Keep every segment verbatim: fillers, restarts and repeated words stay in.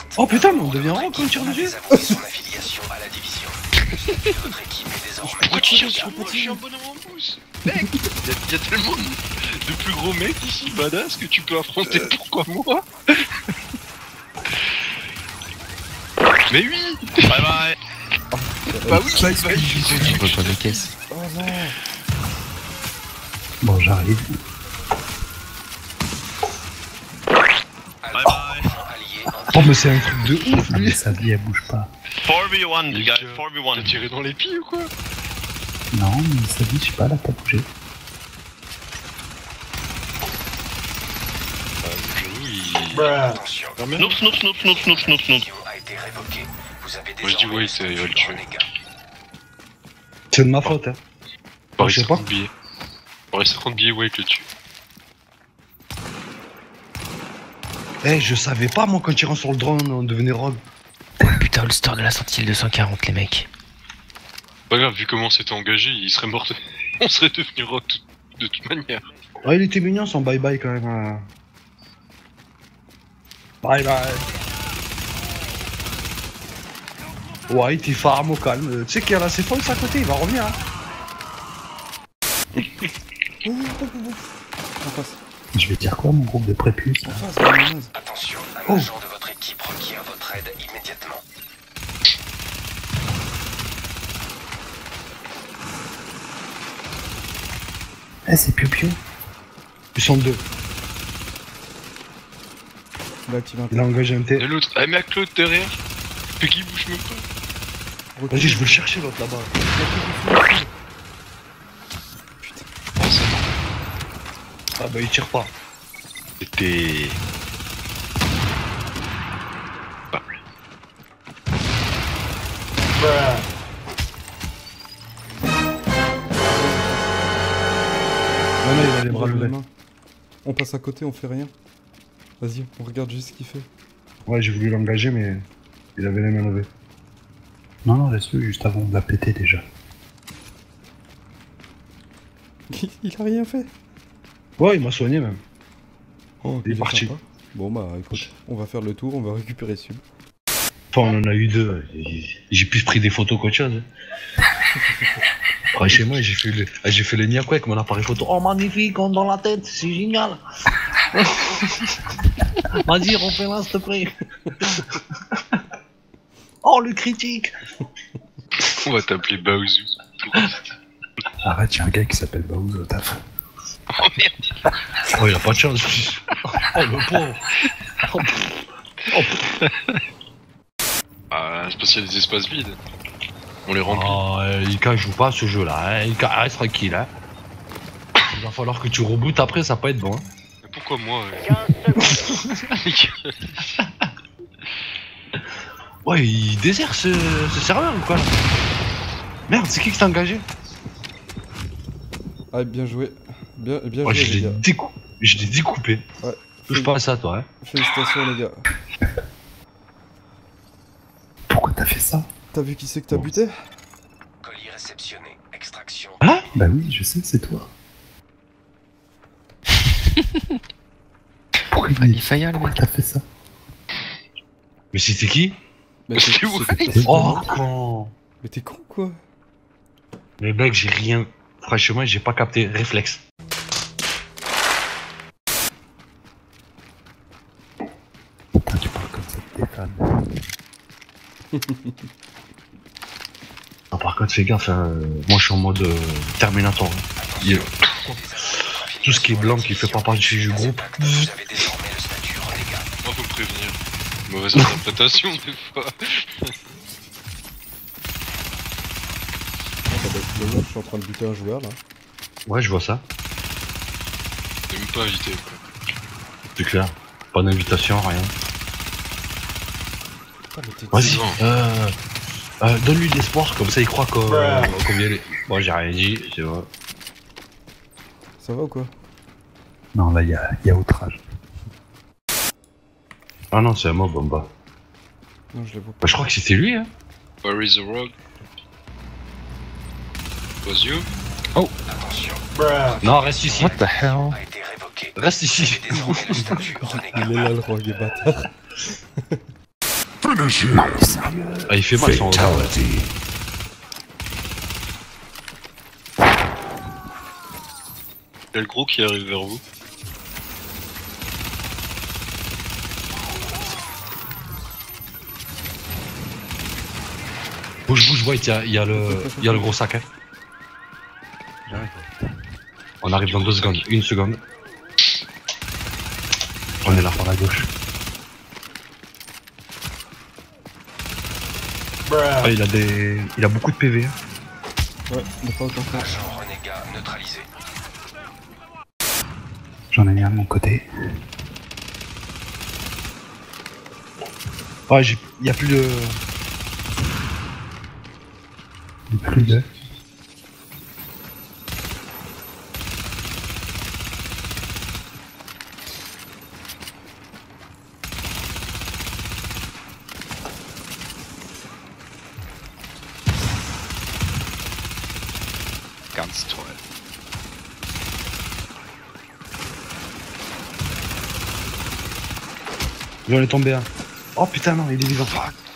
Oh putain, mais on devient rang quand on tire dessus. Son affiliation à la division. Votre équipe est désormais... Pourquoi tu tires sur moi? Je suis un bonhomme en mousse. Mec, y'a y a tellement de, de plus gros mecs ici, badass, que tu peux affronter. Pourquoi moi? Mais oui. Bye bye. Bah oui, bye bye. Je vois pas mes caisses. Oh non. Bon, j'arrive. Bye bye. Oh, mais c'est un truc de ouf, Ah, mais lui. sa vie, elle bouge pas. four v one, les gars, four v one. T'as tiré dans les pieds ou quoi? Non, mais sa vie, je sais pas, elle a pas bougé. Ah, j'avoue, il... Attention. Snoop, snoop, snoop, snoop, snoop, snoop, snoop. A été révoquée. Vous avez Moi je dis désormais ouais, c'est- il va le tuer. C'est de ma faute, hein. Pareil je sais pas. cinquante billets. Pareil cinquante billets, ouais, que le tue. Eh, je savais pas, moi, qu'en tirant sur le drone, on devenait rogue. Putain, le store de la Sentinelle deux cent quarante, les mecs. Pas grave, vu comment c'était engagé, il serait mort. On serait devenu rock de toute manière. Ah, il était mignon son bye bye quand même. hein. Bye bye. White, il farm au calme. Tu sais qu'il y a la Cephos à côté, il va revenir. Hein. En face. Je vais dire quoi, mon groupe de prépuces? En face, dans la naze. Attention, un Oh. agent de votre équipe requiert votre aide immédiatement. Eh, c'est Piu Piu. Ils sont deux. Il a activé un Il a engagé un Et T. l'autre, ah mais à Claude derrière. Puis qui bouge même pas. recul. Vas-y, je veux le chercher l'autre là-bas. Oh, ça Ah bah il tire pas. c'était... Pas mal. Non, non, il a les bras Il a les levés. mains. On passe à côté, on fait rien. Vas-y, on regarde juste ce qu'il fait. Ouais, j'ai voulu l'engager, mais il avait les mains levées. Non, non, laisse-le, juste avant, on l'a pété déjà. Il a rien fait. Ouais, il m'a soigné même. Oh, Il est parti. sympa. Bon bah écoute, on va faire le tour, on va récupérer Sub. Enfin, on en a eu deux. J'ai plus pris des photos qu'autre chose. Ouais, chez moi, j'ai fait le, j'ai fait le niaque avec mon appareil photo. Oh, magnifique, on dans la tête, c'est génial. Vas-y, refais-la, s'il te plaît. Oh, le critique. On va t'appeler Baouzou. Arrête, y'a un gars qui s'appelle Baouz au taf. Oh merde. Oh, il a pas de chance. Oh, le pauvre. Oh, oh. Ah, c'est parce qu'il y a des espaces vides. On les remplit. Oh, euh, Ika joue pas à ce jeu-là. Hein. Ika, reste tranquille. Hein. Il va falloir que tu rebootes après, ça va pas être bon. Hein. Mais pourquoi moi euh... Ouais, il désert ce, ce serveur ou quoi là? Merde, c'est qui qui t'a engagé? Ah bien joué. Bien, bien Ouais, joué je les l'ai gars. décou... je l'ai découpé. Ouais. Touche pas à ça, toi. Hein. Félicitations les gars. Pourquoi t'as fait ça? T'as vu qui c'est que t'as buté? Colis réceptionné. Extraction. Hein? Bah oui, je sais, c'est toi. Pourquoi, Ah, il faille, le pourquoi mec. t'as fait ça? Mais c'était qui? Mais C'est t'es- où? c'était- Oh, con. Mais t'es con quoi? Mais mec, j'ai rien. Franchement, j'ai pas capté. Réflexe. Putain, tu parles comme ça de tes fans. Ah, par contre, fais gaffe. Hein. Moi, je suis en mode euh, Terminator. Hein. Il- Tout ce qui est blanc qui fait pas partie du groupe. Vous avez désormais le statut renégat. Moi faut me prévenir. Mauvaise interprétation des fois. Ah, ça doit être le mec, je suis en train de buter un joueur là. Ouais, je vois ça. T'es même pas invité quoi. C'est clair. Pas d'invitation, rien. Ah, mais t'es- Vas-y. Non. Euh, euh, donne-lui de l'espoir, comme ça il croit qu'on euh, qu'on vient les... Bon, j'ai rien dit, c'est vrai. Ça va ou quoi? Non, là, il y a, y a outrage. Ah non, c'est un mob en bas. Non, je les vois pas. Bah, je crois que c'était lui, hein. Where is the road? Was you? Attention. Non, reste ici. What the hell? A été révoqué. Reste ici. Vous avez désormais le statut renégat. Il est là le roi des bâtards. Non, mais sérieux. Ah, il fait mal son regard. Ouais. Il y a le gros qui arrive vers vous. Bouge, bouge, White, il y a, il y a le, il y a le gros sac. Hein. On arrive dans deux secondes, une seconde. On est là par la gauche. Ah, il a des, il a beaucoup de P V. Hein. Ouais, il a pas autant faire. Agent renégat neutralisé. J'en ai mis un de mon côté. Ah, j'ai, il y a plus de. Plus de. Ganz toll. J'en ai tombé un. Oh putain, non, il est vivant.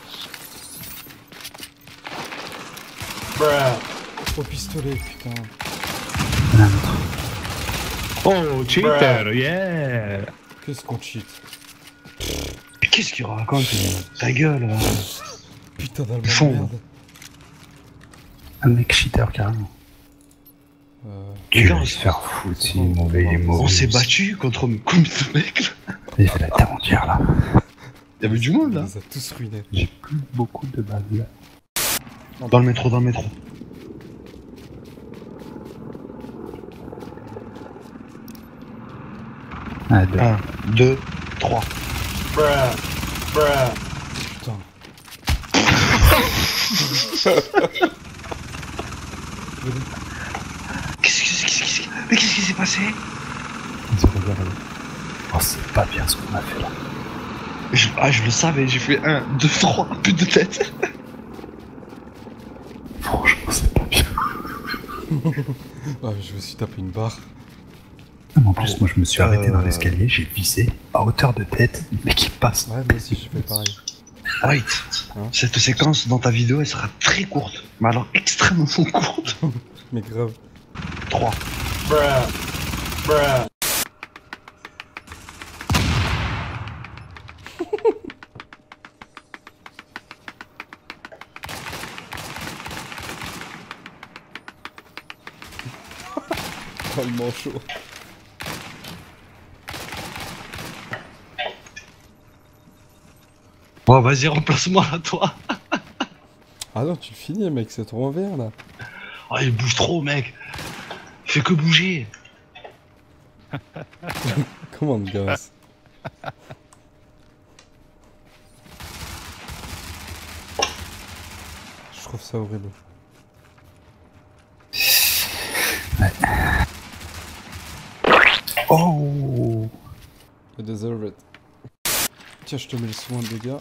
Au pistolet, putain. Il y en a un autre. Oh, cheater, yeah. Qu'est-ce qu'on cheat? Mais qu'est-ce qu'il raconte? Ta gueule. euh. Putain d'allemand de Fond. merde. Un mec cheater carrément. Euh... Tu gars, vas on se s'est- faire foutre, il est mauvais, il est mauvais. On s'est battu contre combien de mecs là? Il fait la terre entière là. Il y avait du monde Il là. les a tous ruinés. J'ai plus beaucoup de balles là. Dans le métro, dans le métro. Ah, deux. un, deux, trois. Putain. Qu'est-ce que qu'est-ce qui mais qu'est-ce qui s'est passé? Ils ont regardé. Oh, c'est pas bien ce qu'on a fait là. je, Ah, je le savais, j'ai fait un, deux, trois, plus de tête. Franchement, c'est pas bien. Ah, je me suis tapé une barre. Non, mais en plus, moi je me suis arrêté dans Euh. l'escalier, j'ai vissé à hauteur de tête, mais qui passe. Ouais, moi aussi j'ai fait pareil. White, Hein? cette séquence dans ta vidéo, elle sera très courte. Mais alors extrêmement courte. Mais grave. trois. Oh, le manchot. Bon, vas-y, remplace-moi là, toi. Ah non, tu le finis, mec, c'est ton revers là. Oh, il bouge trop, mec. Il fait que bouger. Comment de gosse. Je trouve ça horrible. Oh! You deserve it. Tiens, je te mets le soin de dégâts.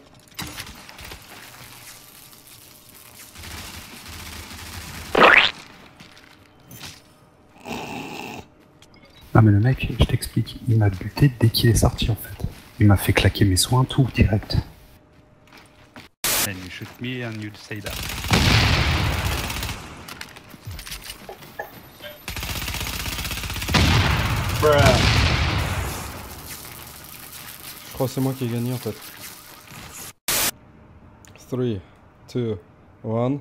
Non mais le mec, je t'explique, il m'a buté dès qu'il est sorti en fait. Il m'a fait claquer mes soins, tout direct. And you shoot me and you'll say that. Je crois que c'est moi qui ai gagné en fait. trois, deux, un.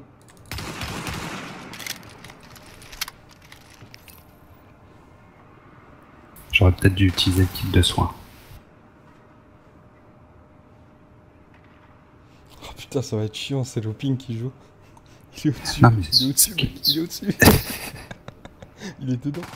J'aurais peut-être dû utiliser le kit de soins. Oh putain, ça va être chiant, c'est Looping qui joue. Il est au-dessus. Non, mais Il est au-dessus, c'est- mec, il est au-dessus. Il est dedans.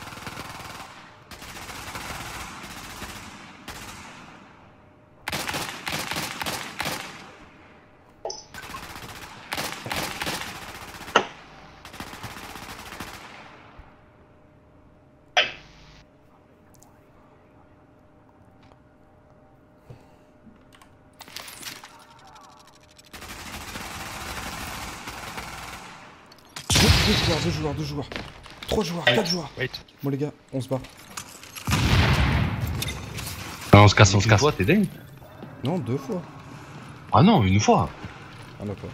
Deux joueurs, deux joueurs, deux joueurs. Trois joueurs, quatre joueurs. Wait. Bon les gars, on se barre. Ah, on se casse, on se casse. Toi, t'es dingue. Non, deux fois. Ah non, une fois. Ah d'accord.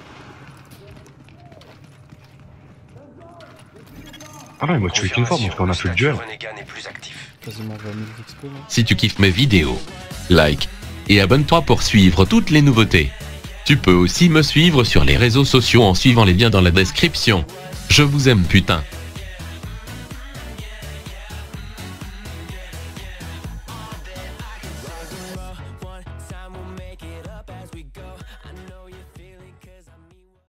Ah non, il m'a tué qu'une fois, parce qu'on a fait le duel. Renégat n'est plus actif. Quasiment vingt mille X P là. Si tu kiffes mes vidéos, like et abonne-toi pour suivre toutes les nouveautés. Tu peux aussi me suivre sur les réseaux sociaux en suivant les liens dans la description. Je vous aime putain.